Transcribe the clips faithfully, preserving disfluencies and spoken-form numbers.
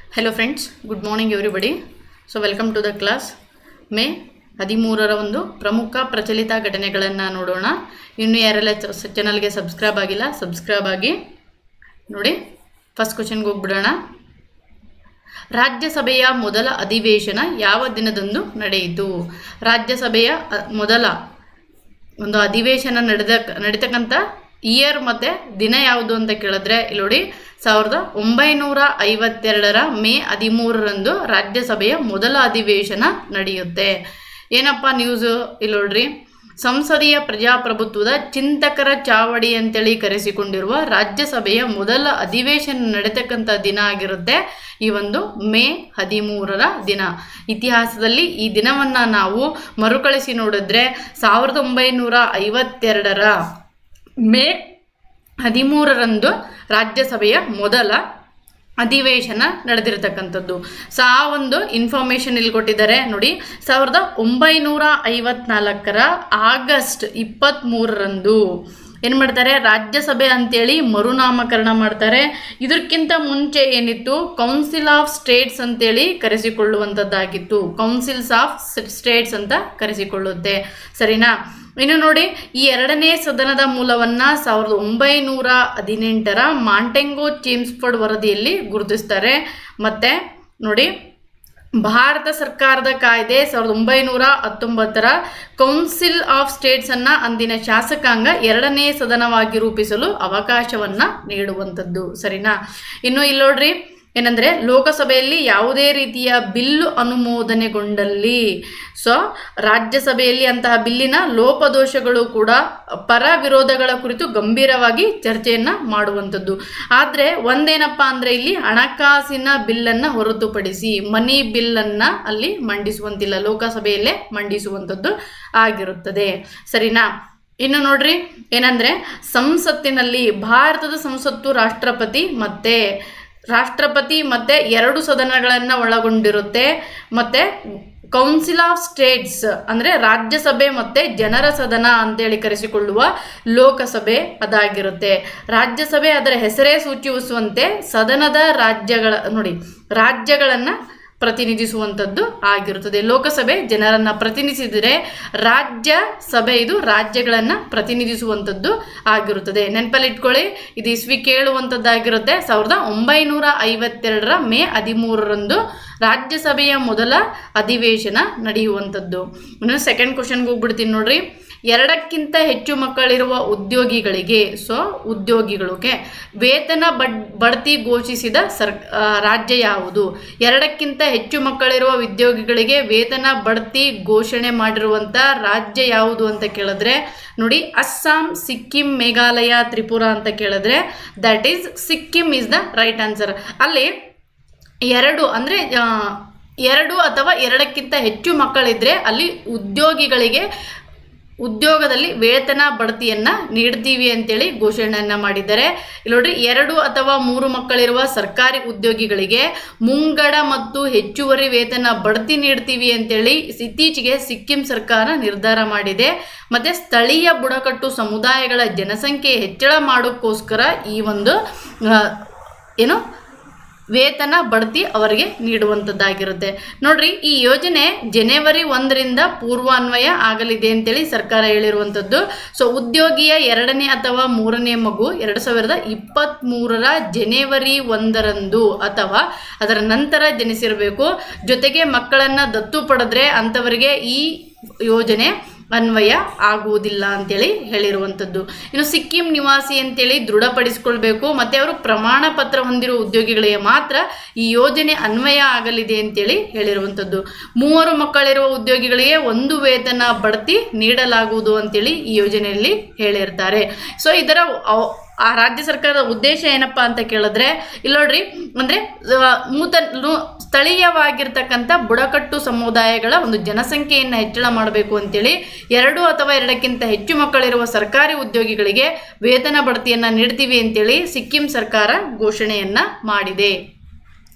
Hello friends, good morning everybody. So welcome to the class. May ಹದಿಮೂರರ ಒಂದು ಪ್ರಮುಖ ಪ್ರಚಲಿತ ಘಟನೆಗಳನ್ನು ನೋಡೋಣ. ಇನ್ನು ಯಾರೆಲ್ಲ ಚಾನಲ್ಗೆ ಸಬ್ಸ್ಕ್ರೈಬ್ ಆಗಿಲ್ಲ ಸಬ್ಸ್ಕ್ರೈಬ್ ಆಗಿ ನೋಡಿ. ಫಸ್ಟ್ ಕ್ವೆಶ್ಚನ್ಗೆ ಹೋಗ್ಬಿಡೋಣ. ರಾಜ್ಯಸಭೆಯ ಮೊದಲ ಅಧಿವೇಶನ ಯಾವ ದಿನದಂದು ನಡೆಯಿತು? ರಾಜ್ಯಸಭೆಯ ಮೊದಲ ಒಂದು ಅಧಿವೇಶನ ನಡೆದ ನಡೀತಕ್ಕಂಥ ಇಯರ್ ಮತ್ತು ದಿನ ಯಾವುದು ಅಂತ ಕೇಳಿದ್ರೆ ಇಲ್ಲಿ ನೋಡಿ, ಸಾವಿರದ ಒಂಬೈನೂರ ಐವತ್ತೆರಡರ ಮೇ ಹದಿಮೂರರಂದು ರಾಜ್ಯಸಭೆಯ ಮೊದಲ ಅಧಿವೇಶನ ನಡೆಯುತ್ತೆ. ಏನಪ್ಪ ನ್ಯೂಸು ಇಲ್ಲಿ ನೋಡ್ರಿ, ಸಂಸದೀಯ ಪ್ರಜಾಪ್ರಭುತ್ವದ ಚಿಂತಕರ ಚಾವಡಿ ಅಂತೇಳಿ ಕರೆಸಿಕೊಂಡಿರುವ ರಾಜ್ಯಸಭೆಯ ಮೊದಲ ಅಧಿವೇಶನ ನಡೆತಕ್ಕಂಥ ದಿನ ಆಗಿರುತ್ತೆ ಈ ಒಂದು ಮೇ ಹದಿಮೂರರ ದಿನ. ಇತಿಹಾಸದಲ್ಲಿ ಈ ದಿನವನ್ನು ನಾವು ಮರುಕಳಿಸಿ ನೋಡಿದ್ರೆ ಸಾವಿರದ ಒಂಬೈನೂರ ಐವತ್ತೆರಡರ ಮೇ ಹದಿಮೂರರಂದು ರಾಜ್ಯಸಭೆಯ ಮೊದಲ ಅಧಿವೇಶನ ನಡೆದಿರತಕ್ಕಂಥದ್ದು. ಸೊ ಆ ಒಂದು ಇನ್ಫಾರ್ಮೇಷನ್ ಇಲ್ಲಿ ಕೊಟ್ಟಿದ್ದಾರೆ ನೋಡಿ. ಸಾವಿರದ ಒಂಬೈನೂರ ಐವತ್ನಾಲ್ಕರ ಆಗಸ್ಟ್ ಇಪ್ಪತ್ತ್ಮೂರರಂದು ಏನು ಮಾಡ್ತಾರೆ, ರಾಜ್ಯಸಭೆ ಅಂತೇಳಿ ಮರುನಾಮಕರಣ ಮಾಡ್ತಾರೆ. ಇದಕ್ಕಿಂತ ಮುಂಚೆ ಏನಿತ್ತು, ಕೌನ್ಸಿಲ್ ಆಫ್ ಸ್ಟೇಟ್ಸ್ ಅಂತೇಳಿ ಕರೆಸಿಕೊಳ್ಳುವಂಥದ್ದಾಗಿತ್ತು. ಕೌನ್ಸಿಲ್ಸ್ ಆಫ್ ಸ್ಟೇಟ್ಸ್ ಅಂತ ಕರೆಸಿಕೊಳ್ಳುತ್ತೆ, ಸರಿನಾ? ಇನ್ನು ನೋಡಿ, ಈ ಎರಡನೇ ಸದನದ ಮೂಲವನ್ನು ಸಾವಿರದ ಒಂಬೈನೂರ ಹದಿನೆಂಟರ ಮಾಂಟೆಂಗೋ ಚೇಮ್ಸ್ಫರ್ಡ್ ವರದಿಯಲ್ಲಿ ಗುರುತಿಸ್ತಾರೆ. ಮತ್ತು ನೋಡಿ, ಭಾರತ ಸರ್ಕಾರದ ಕಾಯ್ದೆ ಸಾವಿರದ ಒಂಬೈನೂರ ಹತ್ತೊಂಬತ್ತರ ಕೌನ್ಸಿಲ್ ಆಫ್ ಸ್ಟೇಟ್ಸನ್ನು ಅಂದಿನ ಶಾಸಕಾಂಗ ಎರಡನೇ ಸದನವಾಗಿ ರೂಪಿಸಲು ಅವಕಾಶವನ್ನು ನೀಡುವಂಥದ್ದು, ಸರಿನಾ? ಇನ್ನು ಇಲ್ಲಿ ನೋಡ್ರಿ ಏನಂದರೆ, ಲೋಕಸಭೆಯಲ್ಲಿ ಯಾವುದೇ ರೀತಿಯ ಬಿಲ್ಲು ಅನುಮೋದನೆಗೊಂಡಲ್ಲಿ ಸೊ ರಾಜ್ಯಸಭೆಯಲ್ಲಿ ಅಂತಹ ಬಿಲ್ಲಿನ ಲೋಪದೋಷಗಳು ಕೂಡ ಪರ ವಿರೋಧಗಳ ಕುರಿತು ಗಂಭೀರವಾಗಿ ಚರ್ಚೆಯನ್ನು ಮಾಡುವಂಥದ್ದು. ಆದರೆ ಒಂದೇನಪ್ಪ ಅಂದರೆ, ಇಲ್ಲಿ ಹಣಕಾಸಿನ ಬಿಲ್ಲನ್ನು ಹೊರತುಪಡಿಸಿ ಮನಿ ಬಿಲ್ಲನ್ನು ಅಲ್ಲಿ ಮಂಡಿಸುವಂತಿಲ್ಲ, ಲೋಕಸಭೆಯಲ್ಲೇ ಮಂಡಿಸುವಂಥದ್ದು ಆಗಿರುತ್ತದೆ, ಸರಿನಾ? ಇನ್ನು ನೋಡ್ರಿ ಏನಂದರೆ, ಸಂಸತ್ತಿನಲ್ಲಿ ಭಾರತದ ಸಂಸತ್ತು ರಾಷ್ಟ್ರಪತಿ ಮತ್ತು ರಾಷ್ಟ್ರಪತಿ ಮತ್ತು ಎರಡು ಸದನಗಳನ್ನು ಒಳಗೊಂಡಿರುತ್ತೆ. ಮತ್ತು ಕೌನ್ಸಿಲ್ ಆಫ್ ಸ್ಟೇಟ್ಸ್ ಅಂದರೆ ರಾಜ್ಯಸಭೆ ಮತ್ತು ಜನರ ಸದನ ಅಂತೇಳಿ ಕರೆಸಿಕೊಳ್ಳುವ ಲೋಕಸಭೆ ಅದಾಗಿರುತ್ತೆ. ರಾಜ್ಯಸಭೆ ಅದರ ಹೆಸರೇ ಸೂಚಿಸುವಂತೆ ಸದನದ ರಾಜ್ಯಗಳ ನೋಡಿ ರಾಜ್ಯಗಳನ್ನು ಪ್ರತಿನಿಧಿಸುವಂಥದ್ದು ಆಗಿರುತ್ತದೆ. ಲೋಕಸಭೆ ಜನರನ್ನು ಪ್ರತಿನಿಧಿಸಿದರೆ ರಾಜ್ಯಸಭೆ ಇದು ರಾಜ್ಯಗಳನ್ನು ಪ್ರತಿನಿಧಿಸುವಂಥದ್ದು ಆಗಿರುತ್ತದೆ. ನೆನಪಲ್ಲಿ ಇಟ್ಕೊಳ್ಳಿ, ಇದು ಇಸ್ವಿ ಕೇಳುವಂಥದ್ದಾಗಿರುತ್ತೆ. ಸಾವಿರದ ಒಂಬೈನೂರ ಐವತ್ತೆರಡರ ಮೇ ಹದಿಮೂರರಂದು ರಾಜ್ಯಸಭೆಯ ಮೊದಲ ಅಧಿವೇಶನ ನಡೆಯುವಂಥದ್ದು. ಇನ್ನು ಸೆಕೆಂಡ್ ಕ್ವಶನ್ಗೆ ಹೋಗ್ಬಿಡ್ತೀನಿ ನೋಡ್ರಿ. ಎರಡಕ್ಕಿಂತ ಹೆಚ್ಚು ಮಕ್ಕಳಿರುವ ಉದ್ಯೋಗಿಗಳಿಗೆ ಸೊ ಉದ್ಯೋಗಿಗಳಿಗೆ ವೇತನ ಬಡ್ ಬಡ್ತಿ ಘೋಷಿಸಿದ ಸರ್ ರಾಜ್ಯ ಯಾವುದು? ಎರಡಕ್ಕಿಂತ ಹೆಚ್ಚು ಮಕ್ಕಳಿರುವ ಉದ್ಯೋಗಿಗಳಿಗೆ ವೇತನ ಬಡ್ತಿ ಘೋಷಣೆ ಮಾಡಿರುವಂಥ ರಾಜ್ಯ ಯಾವುದು ಅಂತ ಕೇಳಿದ್ರೆ ನೋಡಿ, ಅಸ್ಸಾಂ, ಸಿಕ್ಕಿಂ, ಮೇಘಾಲಯ, ತ್ರಿಪುರ ಅಂತ ಕೇಳಿದ್ರೆ that is Sikkim is the right answer. ಅಲ್ಲಿ ಎರಡು ಅಂದರೆ ಎರಡು ಅಥವಾ ಎರಡಕ್ಕಿಂತ ಹೆಚ್ಚು ಮಕ್ಕಳಿದ್ರೆ ಅಲ್ಲಿ ಉದ್ಯೋಗಿಗಳಿಗೆ ಉದ್ಯೋಗದಲ್ಲಿ ವೇತನ ಬಡ್ತಿಯನ್ನು ನೀಡ್ತೀವಿ ಅಂತೇಳಿ ಘೋಷಣೆಯನ್ನು ಮಾಡಿದ್ದಾರೆ. ಇಲ್ಲಿ ನೋಡ್ರಿ, ಎರಡು ಅಥವಾ ಮೂರು ಮಕ್ಕಳಿರುವ ಸರ್ಕಾರಿ ಉದ್ಯೋಗಿಗಳಿಗೆ ಮುಂಗಡ ಮತ್ತು ಹೆಚ್ಚುವರಿ ವೇತನ ಬಡ್ತಿ ನೀಡ್ತೀವಿ ಅಂತೇಳಿ ಇತ್ತೀಚೆಗೆ ಸಿಕ್ಕಿಂ ಸರ್ಕಾರ ನಿರ್ಧಾರ ಮಾಡಿದೆ. ಮತ್ತು ಸ್ಥಳೀಯ ಬುಡಕಟ್ಟು ಸಮುದಾಯಗಳ ಜನಸಂಖ್ಯೆ ಹೆಚ್ಚಳ ಮಾಡೋಕ್ಕೋಸ್ಕರ ಈ ಒಂದು ಏನು ವೇತನ ಬಡ್ತಿ ಅವರಿಗೆ ನೀಡುವಂಥದ್ದಾಗಿರುತ್ತೆ. ನೋಡ್ರಿ, ಈ ಯೋಜನೆ ಜನವರಿ ಒಂದರಿಂದ ಪೂರ್ವಾನ್ವಯ ಆಗಲಿದೆ ಅಂತೇಳಿ ಸರ್ಕಾರ ಹೇಳಿರುವಂಥದ್ದು. ಸೊ ಉದ್ಯೋಗಿಯ ಎರಡನೇ ಅಥವಾ ಮೂರನೇ ಮಗು ಎರಡು ಸಾವಿರದ ಇಪ್ಪತ್ತ್ಮೂರರ ಜನವರಿ ಒಂದರಂದು ಅಥವಾ ಅದರ ನಂತರ ಜನಿಸಿರಬೇಕು. ಜೊತೆಗೆ ಮಕ್ಕಳನ್ನು ದತ್ತು ಪಡೆದ್ರೆ ಅಂಥವರಿಗೆ ಈ ಯೋಜನೆ ಅನ್ವಯ ಆಗುವುದಿಲ್ಲ ಅಂತೇಳಿ ಹೇಳಿರುವಂಥದ್ದು. ಇನ್ನು ಸಿಕ್ಕಿಂ ನಿವಾಸಿ ಅಂತೇಳಿ ದೃಢಪಡಿಸಿಕೊಳ್ಬೇಕು ಮತ್ತು ಅವರು ಪ್ರಮಾಣ ಪತ್ರ ಹೊಂದಿರುವ ಉದ್ಯೋಗಿಗಳಿಗೆ ಮಾತ್ರ ಈ ಯೋಜನೆ ಅನ್ವಯ ಆಗಲಿದೆ ಅಂತೇಳಿ ಹೇಳಿರುವಂಥದ್ದು. ಮೂವರು ಮಕ್ಕಳಿರುವ ಉದ್ಯೋಗಿಗಳಿಗೆ ಒಂದು ವೇತನ ಬಡ್ತಿ ನೀಡಲಾಗುವುದು ಅಂತೇಳಿ ಈ ಯೋಜನೆಯಲ್ಲಿ ಹೇಳಿರ್ತಾರೆ. ಸೊ ಇದರ ಆ ರಾಜ್ಯ ಸರ್ಕಾರದ ಉದ್ದೇಶ ಏನಪ್ಪ ಅಂತ ಕೇಳಿದ್ರೆ ಇಲ್ಲಿ ನೋಡ್ರಿ, ಅಂದರೆ ನೂತನ ಸ್ಥಳೀಯವಾಗಿರ್ತಕ್ಕಂಥ ಬುಡಕಟ್ಟು ಸಮುದಾಯಗಳ ಒಂದು ಜನಸಂಖ್ಯೆಯನ್ನು ಹೆಚ್ಚಳ ಮಾಡಬೇಕು ಅಂತೇಳಿ ಎರಡು ಅಥವಾ ಎರಡಕ್ಕಿಂತ ಹೆಚ್ಚು ಮಕ್ಕಳಿರುವ ಸರ್ಕಾರಿ ಉದ್ಯೋಗಿಗಳಿಗೆ ವೇತನ ಬಡ್ತಿಯನ್ನು ನೀಡ್ತೀವಿ ಅಂತೇಳಿ ಸಿಕ್ಕಿಂ ಸರ್ಕಾರ ಘೋಷಣೆಯನ್ನು ಮಾಡಿದೆ.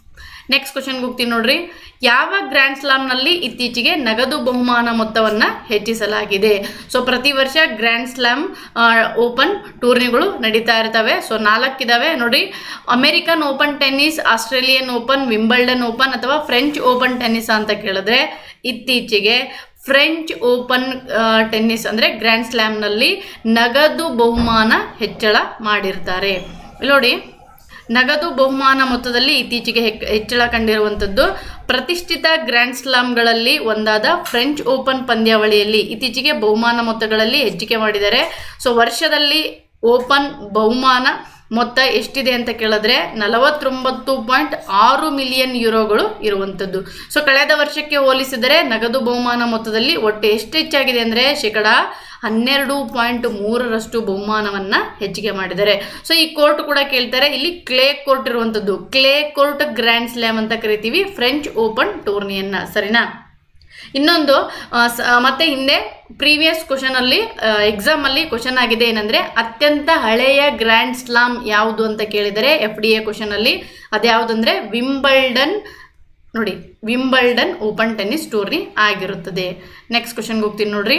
ನೆಕ್ಸ್ಟ್ ಕ್ವಶನ್ಗೆ ಹೋಗ್ತೀನಿ ನೋಡ್ರಿ. ಯಾವ ಗ್ರ್ಯಾಂಡ್ ಸ್ಲಾಮ್ನಲ್ಲಿ ಇತ್ತೀಚೆಗೆ ನಗದು ಬಹುಮಾನ ಮೊತ್ತವನ್ನು ಹೆಚ್ಚಿಸಲಾಗಿದೆ? ಸೊ ಪ್ರತಿ ವರ್ಷ ಗ್ರ್ಯಾಂಡ್ ಸ್ಲಾಮ್ ಓಪನ್ ಟೂರ್ನಿಗಳು ನಡೀತಾ ಇರ್ತವೆ. ಸೊ ನಾಲ್ಕಿದಾವೆ ನೋಡಿ. American open tennis, Australian open, Wimbledon open ಅಥವಾ ಫ್ರೆಂಚ್ ಓಪನ್ ಟೆನ್ನಿಸ್ ಅಂತ ಕೇಳಿದ್ರೆ ಇತ್ತೀಚೆಗೆ ಫ್ರೆಂಚ್ ಓಪನ್ ಟೆನ್ನಿಸ್ ಅಂದರೆ ಗ್ರ್ಯಾಂಡ್ ಸ್ಲಾಮ್ನಲ್ಲಿ ನಗದು ಬಹುಮಾನ ಹೆಚ್ಚಳ ಮಾಡಿರ್ತಾರೆ. ನೋಡಿ, ನಗದು ಬಹುಮಾನ ಮೊತ್ತದಲ್ಲಿ ಇತ್ತೀಚೆಗೆ ಹೆಚ್ಚಳ ಕಂಡಿರುವಂಥದ್ದು. ಪ್ರತಿಷ್ಠಿತ ಗ್ರ್ಯಾಂಡ್ ಸ್ಲಾಮ್ಗಳಲ್ಲಿ ಒಂದಾದ ಫ್ರೆಂಚ್ ಓಪನ್ ಪಂದ್ಯಾವಳಿಯಲ್ಲಿ ಇತ್ತೀಚೆಗೆ ಬಹುಮಾನ ಮೊತ್ತಗಳಲ್ಲಿ ಹೆಚ್ಚಿಕೆ ಮಾಡಿದ್ದಾರೆ. ಸೊ ವರ್ಷದಲ್ಲಿ ಓಪನ್ ಬಹುಮಾನ ಮೊತ್ತ ಎಷ್ಟಿದೆ ಅಂತ ಕೇಳಿದ್ರೆ ನಲವತ್ತೊಂಬತ್ತು ಪಾಯಿಂಟ್ ಆರು ಮಿಲಿಯನ್ ಯುರೋಗಳು ಇರುವಂಥದ್ದು. ಸೊ ಕಳೆದ ವರ್ಷಕ್ಕೆ ಹೋಲಿಸಿದರೆ ನಗದು ಬಹುಮಾನ ಮೊತ್ತದಲ್ಲಿ ಒಟ್ಟು ಎಷ್ಟು ಹೆಚ್ಚಾಗಿದೆ ಅಂದರೆ ಶೇಕಡ ಹನ್ನೆರಡು ಪಾಯಿಂಟ್ ಮೂರರಷ್ಟು ಬಹುಮಾನವನ್ನು ಹೆಚ್ಚಿಗೆ ಮಾಡಿದ್ದಾರೆ. ಸೊ ಈ ಕೋರ್ಟ್ ಕೂಡ ಕೇಳ್ತಾರೆ. ಇಲ್ಲಿ ಕ್ಲೇ ಕೋರ್ಟ್ ಇರುವಂಥದ್ದು, ಕ್ಲೇ ಕೋರ್ಟ್ ಗ್ರ್ಯಾಂಡ್ ಸ್ಲಾಮ್ ಅಂತ ಕರಿತೀವಿ ಫ್ರೆಂಚ್ ಓಪನ್ ಟೂರ್ನಿಯನ್ನು, ಸರಿನಾ? ಇನ್ನೊಂದು ಮತ್ತೆ ಹಿಂದೆ ಪ್ರೀವಿಯಸ್ ಕ್ವಶನ್ ಅಲ್ಲಿ ಎಕ್ಸಾಮ್ ಅಲ್ಲಿ ಕ್ವಶನ್ ಆಗಿದೆ ಏನಂದ್ರೆ ಅತ್ಯಂತ ಹಳೆಯ ಗ್ರ್ಯಾಂಡ್ ಸ್ಲಾಮ್ ಯಾವುದು ಅಂತ ಕೇಳಿದರೆ ಎಫ್ ಡಿ ಎ ಕ್ವಶನ್ ಅಲ್ಲಿ ಅದ್ಯಾವುದಂದ್ರೆ ವಿಂಬಲ್ಡನ್. ನೋಡಿ, ವಿಂಬಲ್ಡನ್ ಓಪನ್ ಟೆನ್ನಿಸ್ ಟೂರ್ನಿ ಆಗಿರುತ್ತದೆ. ನೆಕ್ಸ್ಟ್ ಕ್ವಶನ್ಗೆ ಹೋಗ್ತೀನಿ ನೋಡ್ರಿ.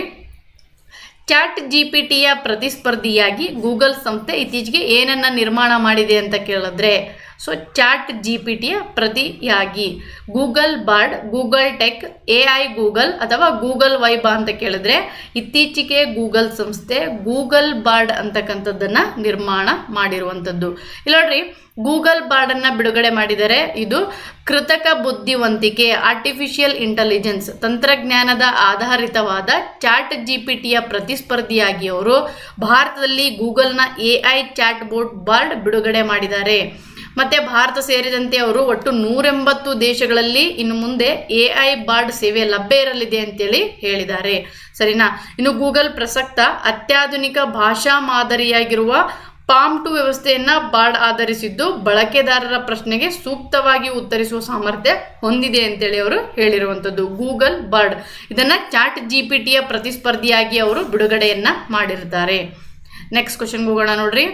ಚಾಟ್ ಜಿ ಪಿ ಟಿಯ ಪ್ರತಿಸ್ಪರ್ಧಿಯಾಗಿ ಗೂಗಲ್ ಸಂಸ್ಥೆ ಇತ್ತೀಚೆಗೆ ಏನನ್ನ ನಿರ್ಮಾಣ ಮಾಡಿದೆ ಅಂತ ಕೇಳಿದ್ರೆ ಸೊ ಚಾಟ್ ಜಿ ಪಿ ಟಿಯ ಪ್ರತಿಯಾಗಿ Google Bard, Google tech, A I Google ಅಥವಾ ಗೂಗಲ್ ವೈಬಾ ಅಂತ ಕೇಳಿದ್ರೆ ಇತ್ತೀಚೆಗೆ ಗೂಗಲ್ ಸಂಸ್ಥೆ ಗೂಗಲ್ ಬಾರ್ಡ್ ಅಂತಕ್ಕಂಥದ್ದನ್ನು ನಿರ್ಮಾಣ ಮಾಡಿರುವಂಥದ್ದು. ಇಲ್ಲಿ ನೋಡ್ರಿ, ಗೂಗಲ್ ಬಾರ್ಡನ್ನು ಬಿಡುಗಡೆ ಮಾಡಿದರೆ ಇದು ಕೃತಕ ಬುದ್ಧಿವಂತಿಕೆ ಆರ್ಟಿಫಿಷಿಯಲ್ ಇಂಟೆಲಿಜೆನ್ಸ್ ತಂತ್ರಜ್ಞಾನದ ಆಧಾರಿತವಾದ ಚಾಟ್ ಜಿ ಪಿ ಟಿಯ ಪ್ರತಿಸ್ಪರ್ಧಿಯಾಗಿ ಅವರು ಭಾರತದಲ್ಲಿ ಗೂಗಲ್ನ A I chat bot Bard ಬಿಡುಗಡೆ ಮಾಡಿದ್ದಾರೆ. ಮತ್ತೆ ಭಾರತ ಸೇರಿದಂತೆ ಅವರು ಒಟ್ಟು ನೂರೆಂಬತ್ತು ದೇಶಗಳಲ್ಲಿ ಇನ್ನು ಮುಂದೆ ಎ ಐ ಬಾರ್ಡ್ ಸೇವೆ ಲಭ್ಯ ಇರಲಿದೆ ಅಂತೇಳಿ ಹೇಳಿದ್ದಾರೆ, ಸರಿನಾ? ಇನ್ನು ಗೂಗಲ್ ಪ್ರಸಕ್ತ ಅತ್ಯಾಧುನಿಕ ಭಾಷಾ ಮಾದರಿಯಾಗಿರುವ ಪಾಮ್ ಟು ವ್ಯವಸ್ಥೆಯನ್ನ ಬಾರ್ಡ್ ಆಧರಿಸಿದ್ದು ಬಳಕೆದಾರರ ಪ್ರಶ್ನೆಗೆ ಸೂಕ್ತವಾಗಿ ಉತ್ತರಿಸುವ ಸಾಮರ್ಥ್ಯ ಹೊಂದಿದೆ ಅಂತೇಳಿ ಅವರು ಹೇಳಿರುವಂಥದ್ದು. ಗೂಗಲ್ ಬಾರ್ಡ್ ಇದನ್ನ ಚಾಟ್ ಜಿ ಪಿ ಟಿಯ ಪ್ರತಿಸ್ಪರ್ಧಿಯಾಗಿ ಅವರು ಬಿಡುಗಡೆಯನ್ನ ಮಾಡಿರ್ತಾರೆ. ನೆಕ್ಸ್ಟ್ ಕ್ವಶನ್ಗೆ ಹೋಗೋಣ ನೋಡ್ರಿ.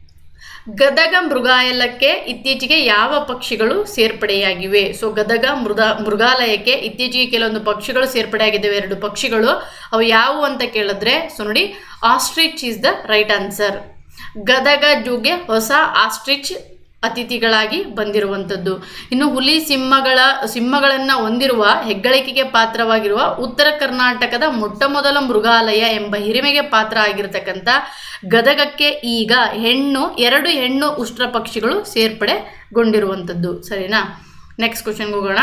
ಗದಗ ಮೃಗಾಲಯಕ್ಕೆ ಇತ್ತೀಚೆಗೆ ಯಾವ ಪಕ್ಷಿಗಳು ಸೇರ್ಪಡೆಯಾಗಿವೆ? ಸೊ ಗದಗ ಮೃಗ ಮೃಗಾಲಯಕ್ಕೆ ಇತ್ತೀಚೆಗೆ ಕೆಲವೊಂದು ಪಕ್ಷಿಗಳು ಸೇರ್ಪಡೆಯಾಗಿದ್ದಾವೆ, ಎರಡು ಪಕ್ಷಿಗಳು. ಅವು ಯಾವುವು ಅಂತ ಕೇಳಿದ್ರೆ ಸೊ ನೋಡಿ, ostrich is the right answer. Gadag ಜೂಗೆ ಹೊಸ ಆಸ್ಟ್ರಿಚ್ ಅತಿಥಿಗಳಾಗಿ ಬಂದಿರುವಂಥದ್ದು. ಇನ್ನು ಹುಲಿ ಸಿಂಹಗಳ ಸಿಂಹಗಳನ್ನು ಹೊಂದಿರುವ ಹೆಗ್ಗಳಿಕೆಗೆ ಪಾತ್ರವಾಗಿರುವ ಉತ್ತರ ಕರ್ನಾಟಕದ ಮೊಟ್ಟ ಮೊದಲ ಮೃಗಾಲಯ ಎಂಬ ಹಿರಿಮೆಗೆ ಪಾತ್ರ ಆಗಿರತಕ್ಕಂಥ ಗದಗಕ್ಕೆ ಈಗ ಹೆಣ್ಣು ಎರಡು ಹೆಣ್ಣು ಉಷ್ಟ್ರ ಪಕ್ಷಿಗಳು ಸೇರ್ಪಡೆಗೊಂಡಿರುವಂಥದ್ದು, ಸರಿನಾ? ನೆಕ್ಸ್ಟ್ ಕ್ವಶನ್ಗೆ ಹೋಗೋಣ.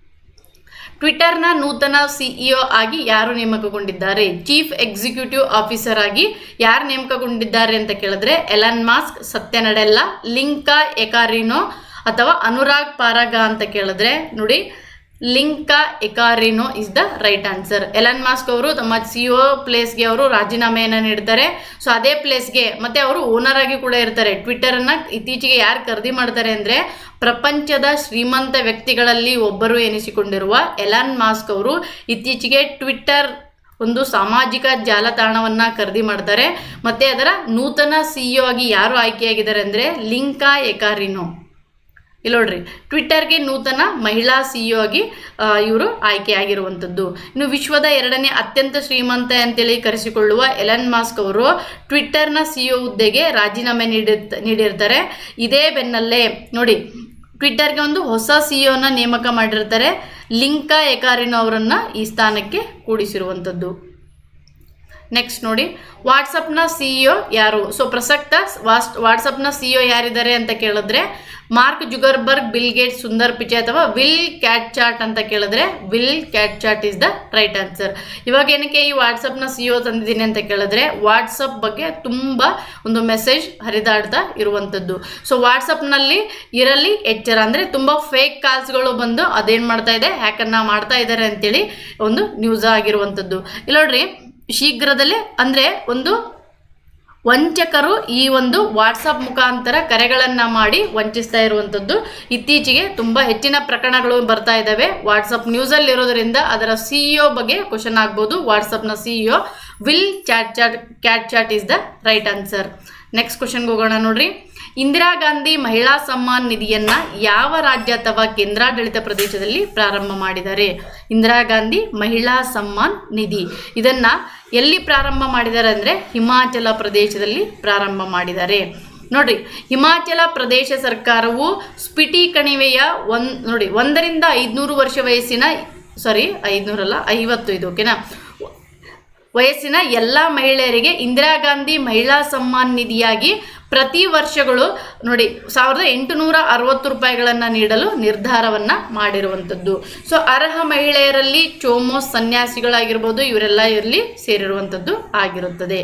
ಟ್ವಿಟರ್ನ ನೂತನ ಸಿಇಒ ಆಗಿ ಯಾರು ನೇಮಕಗೊಂಡಿದ್ದಾರೆ? ಚೀಫ್ ಎಕ್ಸಿಕ್ಯೂಟಿವ್ ಆಫೀಸರ್ ಆಗಿ ಯಾರು ನೇಮಕಗೊಂಡಿದ್ದಾರೆ ಅಂತ ಕೇಳಿದ್ರೆ ಎಲನ್ ಮಾಸ್ಕ್, ಸತ್ಯ ನಡೆಲ್ಲಾ, ಲಿಂಕಾ ಎಕಾರಿನೋ ಅಥವಾ ಅನುರಾಗ್ ಪಾರಾಗ ಅಂತ ಕೇಳಿದ್ರೆ ನೋಡಿ, Linda Yaccarino is the right answer. Elon Musk ಅವರು ತಮ್ಮ ಸಿಇಒ ಪ್ಲೇಸ್ಗೆ ಅವರು ರಾಜೀನಾಮೆಯನ್ನು ನೀಡ್ತಾರೆ. ಸೊ ಅದೇ ಪ್ಲೇಸ್ಗೆ ಮತ್ತೆ ಅವರು ಓನರ್ ಆಗಿ ಕೂಡ ಇರ್ತಾರೆ. ಟ್ವಿಟರ್ ಅನ್ನ ಇತ್ತೀಚೆಗೆ ಯಾರು ಖರೀದಿ ಮಾಡ್ತಾರೆ ಅಂದ್ರೆ ಪ್ರಪಂಚದ ಶ್ರೀಮಂತ ವ್ಯಕ್ತಿಗಳಲ್ಲಿ ಒಬ್ಬರು ಎನಿಸಿಕೊಂಡಿರುವ ಎಲನ್ ಮಾಸ್ಕ್ ಅವರು ಇತ್ತೀಚೆಗೆ ಟ್ವಿಟರ್ ಒಂದು ಸಾಮಾಜಿಕ ಜಾಲತಾಣವನ್ನ ಖರೀದಿ ಮಾಡ್ತಾರೆ. ಮತ್ತೆ ಅದರ ನೂತನ ಸಿಇಒ ಆಗಿ ಯಾರು ಆಯ್ಕೆಯಾಗಿದ್ದಾರೆ ಅಂದ್ರೆ ಲಿಂಕಾ ಎಕಾರಿನೋ. ಇಲ್ಲಿ ನೋಡ್ರಿ, ಟ್ವಿಟರ್ಗೆ ನೂತನ ಮಹಿಳಾ ಸಿಇಒ ಆಗಿ ಇವರು ಆಯ್ಕೆಯಾಗಿರುವಂಥದ್ದು. ಇನ್ನು ವಿಶ್ವದ ಎರಡನೇ ಅತ್ಯಂತ ಶ್ರೀಮಂತ ಅಂತೇಳಿ ಕರೆಸಿಕೊಳ್ಳುವ ಎಲನ್ ಮಾಸ್ಕ್ ಅವರು ಟ್ವಿಟರ್ನ ಸಿಇಒ ಹುದ್ದೆಗೆ ರಾಜೀನಾಮೆ ನೀಡಿ ನೀಡಿರ್ತಾರೆ. ಇದೇ ಬೆನ್ನಲ್ಲೇ ನೋಡಿ, ಟ್ವಿಟರ್ಗೆ ಒಂದು ಹೊಸ ಸಿಇಒನ ನೇಮಕ ಮಾಡಿರ್ತಾರೆ. ಲಿಂಕಾ ಎಕಾರಿನೋ ಅವರನ್ನ ಈ ಸ್ಥಾನಕ್ಕೆ ಕೂಡಿಸಿರುವಂಥದ್ದು. ನೆಕ್ಸ್ಟ್ ನೋಡಿ, ವಾಟ್ಸಪ್ನ ಸಿಇಒ ಯಾರು? ಸೊ ಪ್ರಸಕ್ತ ವಾಟ್ಸಪ್ನ ಸಿಇಒ ಯಾರಿದ್ದಾರೆ ಅಂತ ಕೇಳಿದ್ರೆ Mark Zuckerberg, Bill Gates, Sundar Pichai ಅಥವಾ ವಿಲ್ ಕ್ಯಾಟ್ಚಾಟ್ ಅಂತ ಕೇಳಿದ್ರೆ Will Cathcart is the right answer. ಇವಾಗ ಏನಕ್ಕೆ ಈ ವಾಟ್ಸಪ್ನ ಸಿಇಒ ತಂದಿದ್ದೀನಿ ಅಂತ ಕೇಳಿದ್ರೆ ವಾಟ್ಸಪ್ ಬಗ್ಗೆ ತುಂಬ ಒಂದು ಮೆಸೇಜ್ ಹರಿದಾಡ್ತಾ ಇರುವಂಥದ್ದು. ಸೊ ವಾಟ್ಸಪ್ನಲ್ಲಿ ಇರಲಿ ಎಚ್ಚರ, ಅಂದರೆ ತುಂಬ ಫೇಕ್ ಕಾಲ್ಸ್ಗಳು ಬಂದು ಅದೇನು ಮಾಡ್ತಾ ಇದೆ, ಹ್ಯಾಕನ್ನು ಮಾಡ್ತಾ ಇದ್ದಾರೆ ಅಂತೇಳಿ ಒಂದು ನ್ಯೂಸ್ ಆಗಿರುವಂಥದ್ದು. ಇಲ್ಲಿ ನೋಡ್ರಿ, ಶೀಘ್ರದಲ್ಲೇ ಅಂದರೆ ಒಂದು ವಂಚಕರು ಈ ಒಂದು ವಾಟ್ಸಪ್ ಮುಖಾಂತರ ಕರೆಗಳನ್ನು ಮಾಡಿ ವಂಚಿಸ್ತಾ ಇರುವಂಥದ್ದು ಇತ್ತೀಚೆಗೆ ತುಂಬ ಹೆಚ್ಚಿನ ಪ್ರಕರಣಗಳು ಬರ್ತಾ ಇದ್ದಾವೆ. ವಾಟ್ಸಪ್ ನ್ಯೂಸಲ್ಲಿ ಇರೋದರಿಂದ ಅದರ ಸಿಇಒ ಬಗ್ಗೆ ಕ್ವಶನ್ ಆಗ್ಬೋದು. ವಾಟ್ಸಪ್ನ CEO Will chat chat Cathcart is the right answer. Next ಕ್ವಶನ್ಗೆ ಹೋಗೋಣ ನೋಡ್ರಿ. ಇಂದಿರಾ ಗಾಂಧಿ ಮಹಿಳಾ ಸಮ್ಮಾನ್ ನಿಧಿಯನ್ನ ಯಾವ ರಾಜ್ಯ ಅಥವಾ ಕೇಂದ್ರಾಡಳಿತ ಪ್ರದೇಶದಲ್ಲಿ ಪ್ರಾರಂಭ ಮಾಡಿದ್ದಾರೆ? ಇಂದಿರಾ ಗಾಂಧಿ ಮಹಿಳಾ ಸಮ್ಮಾನ್ ನಿಧಿ ಇದನ್ನ ಎಲ್ಲಿ ಪ್ರಾರಂಭ ಮಾಡಿದ್ದಾರೆ ಅಂದರೆ ಹಿಮಾಚಲ ಪ್ರದೇಶದಲ್ಲಿ ಪ್ರಾರಂಭ ಮಾಡಿದ್ದಾರೆ. ನೋಡ್ರಿ, ಹಿಮಾಚಲ ಪ್ರದೇಶ ಸರ್ಕಾರವು ಸ್ಪಿಟಿ ಕಣಿವೆಯ ಒಂದ್ ನೋಡಿ ಒಂದರಿಂದ ಐದುನೂರು ವರ್ಷ ವಯಸ್ಸಿನ ಸಾರಿ ಐದುನೂರಲ್ಲ ಐವತ್ತು ಇದು ಓಕೆನಾ ವಯಸ್ಸಿನ ಎಲ್ಲ ಮಹಿಳೆಯರಿಗೆ ಇಂದಿರಾ ಗಾಂಧಿ ಮಹಿಳಾ ಸಮ್ಮಾನ್ ನಿಧಿಯಾಗಿ ಪ್ರತಿ ವರ್ಷಗಳು ನೋಡಿ ಸಾವಿರದ ಎಂಟುನೂರ ಅರವತ್ತು ರೂಪಾಯಿಗಳನ್ನು ನೀಡಲು ನಿರ್ಧಾರವನ್ನ ಮಾಡಿರುವಂಥದ್ದು. ಸೊ ಅರ್ಹ ಮಹಿಳೆಯರಲ್ಲಿ ಚೋಮೋ ಸನ್ಯಾಸಿಗಳಾಗಿರ್ಬೋದು, ಇವರೆಲ್ಲ ಇಲ್ಲಿ ಸೇರಿರುವಂಥದ್ದು ಆಗಿರುತ್ತದೆ.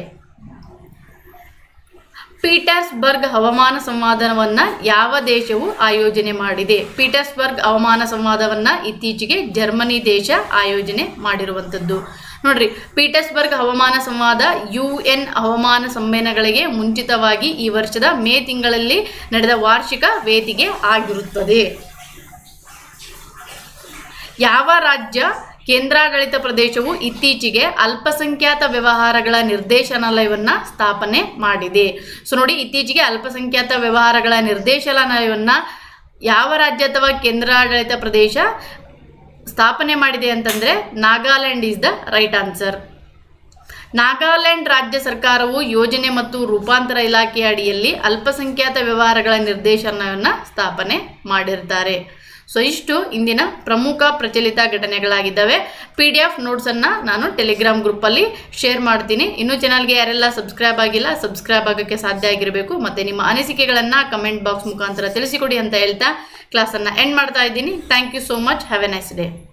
ಪೀಟರ್ಸ್ಬರ್ಗ್ ಹವಾಮಾನ ಸಂವಾದವನ್ನ ಯಾವ ದೇಶವು ಆಯೋಜನೆ ಮಾಡಿದೆ? ಪೀಟರ್ಸ್ಬರ್ಗ್ ಹವಾಮಾನ ಸಂವಾದವನ್ನ ಇತ್ತೀಚೆಗೆ ಜರ್ಮನಿ ದೇಶ ಆಯೋಜನೆ ಮಾಡಿರುವಂಥದ್ದು. ನೋಡ್ರಿ, ಪೀಟರ್ಸ್ಬರ್ಗ್ ಹವಾಮಾನ ಸಂವಾದ ಯು ಎನ್ ಹವಾಮಾನ ಸಮ್ಮೇಳನಗಳಿಗೆ ಮುಂಚಿತವಾಗಿ ಈ ವರ್ಷದ ಮೇ ತಿಂಗಳಲ್ಲಿ ನಡೆದ ವಾರ್ಷಿಕ ವೇದಿಕೆ ಆಗಿರುತ್ತದೆ. ಯಾವ ರಾಜ್ಯ ಕೇಂದ್ರಾಡಳಿತ ಪ್ರದೇಶವು ಇತ್ತೀಚೆಗೆ ಅಲ್ಪಸಂಖ್ಯಾತ ವ್ಯವಹಾರಗಳ ನಿರ್ದೇಶನಾಲಯವನ್ನು ಸ್ಥಾಪನೆ ಮಾಡಿದೆ? ಸೊ ನೋಡಿ, ಇತ್ತೀಚೆಗೆ ಅಲ್ಪಸಂಖ್ಯಾತ ವ್ಯವಹಾರಗಳ ನಿರ್ದೇಶನಾಲಯವನ್ನು ಯಾವ ರಾಜ್ಯ ಅಥವಾ ಕೇಂದ್ರಾಡಳಿತ ಪ್ರದೇಶ ಸ್ಥಾಪನೆ ಮಾಡಿದೆ ಅಂತಂದರೆ Nagaland is the right answer. Nagaland ರಾಜ್ಯ ಸರ್ಕಾರವು ಯೋಜನೆ ಮತ್ತು ರೂಪಾಂತರ ಇಲಾಖೆಯ ಅಡಿಯಲ್ಲಿ ಅಲ್ಪಸಂಖ್ಯಾತ ವ್ಯವಹಾರಗಳ ನಿರ್ದೇಶನವನ್ನು ಸ್ಥಾಪನೆ ಮಾಡಿರ್ತಾರೆ. ಸೊ ಇಷ್ಟು ಇಂದಿನ ಪ್ರಮುಖ ಪ್ರಚಲಿತ ಘಟನೆಗಳಾಗಿದ್ದಾವೆ. ಪಿ ಡಿ ಎಫ್ ನೋಟ್ಸನ್ನು ನಾನು ಟೆಲಿಗ್ರಾಮ್ ಗ್ರೂಪಲ್ಲಿ ಶೇರ್ ಮಾಡ್ತೀನಿ. ಇನ್ನೂ ಚಾನಲ್ಗೆ ಯಾರೆಲ್ಲ ಸಬ್ಸ್ಕ್ರೈಬ್ ಆಗಿಲ್ಲ ಸಬ್ಸ್ಕ್ರೈಬ್ ಆಗೋಕ್ಕೆ ಸಾಧ್ಯ ಆಗಿರಬೇಕು. ಮತ್ತು ನಿಮ್ಮ ಅನಿಸಿಕೆಗಳನ್ನು ಕಮೆಂಟ್ ಬಾಕ್ಸ್ ಮುಖಾಂತರ ತಿಳಿಸಿಕೊಡಿ ಅಂತ ಹೇಳ್ತಾ ಕ್ಲಾಸನ್ನು ಎಂಡ್ ಮಾಡ್ತಾ ಇದ್ದೀನಿ. Thank you so much. Have a nice day.